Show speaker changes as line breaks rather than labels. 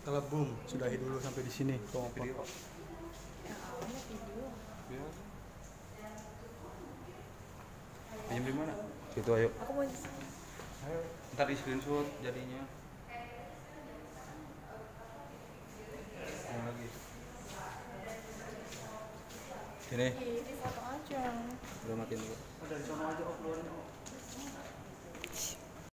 Kalau boom, sudahi dulu sampai di sini. Kau apa?
Video.
Ya awalnya video.
Video. Pinjam di mana?
Situ ayo.
Aku mau
Ayo. Ntar di screenshot jadinya. Yang lagi. Sini.
di foto aja.
Udah matiin dulu.
Dari sana aja uploadnya.